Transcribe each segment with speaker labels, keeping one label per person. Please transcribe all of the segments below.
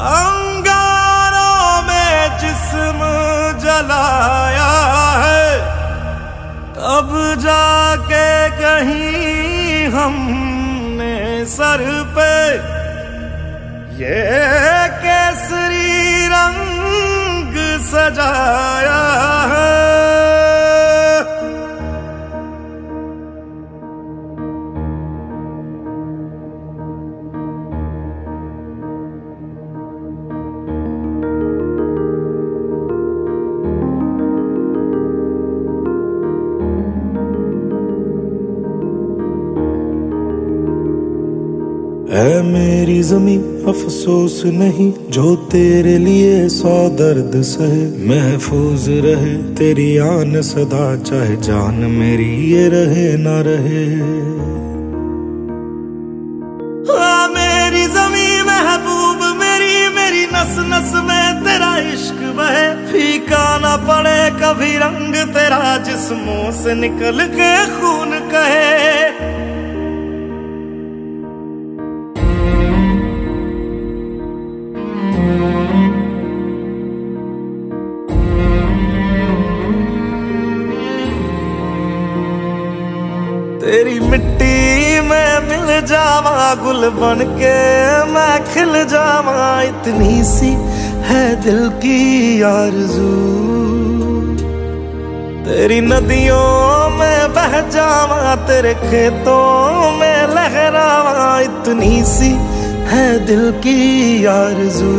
Speaker 1: अंगारों में जिस्म जलाया है, तब जाके कहीं हमने सर पे ये केसरी रंग सजाया है।
Speaker 2: ऐ मेरी ज़मीं अफसोस नहीं जो तेरे लिए 100 दर्द सहे, महफूज रहे तेरी आन सदा चाहे जान मेरी ये रहे ना रहे।
Speaker 1: मेरी ज़मीं महबूब मेरी, मेरी नस नस में तेरा इश्क बहे, फीका ना पड़े कभी रंग तेरा जिस्मों से निकल के खून कहे। तेरी मिट्टी में मिल जावा गुल बन के मैं खिल जावा, इतनी सी है दिल की आरज़ू। तेरी नदियों में बह जावा तेरे खेतों में लहरावा, इतनी सी है दिल की आरज़ू।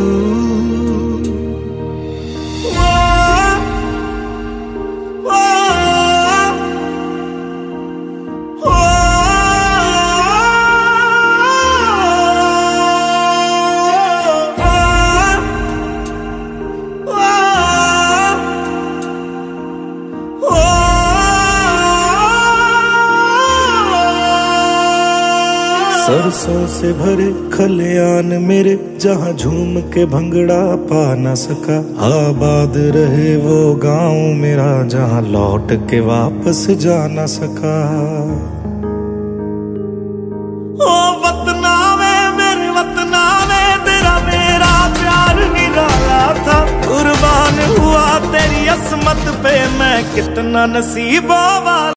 Speaker 2: सरसों से भरे खलियान मेरे, जहाँ झूम के भंगड़ा पा न सका, आबाद रहे वो गांव मेरा जहाँ लौट के वापस जा न सका।
Speaker 1: ओ वतना में मेरे वतना में तेरा मेरा प्यार निराला था, कुर्बान हुआ तेरी असमत पे मैं कितना नसीबों वाला।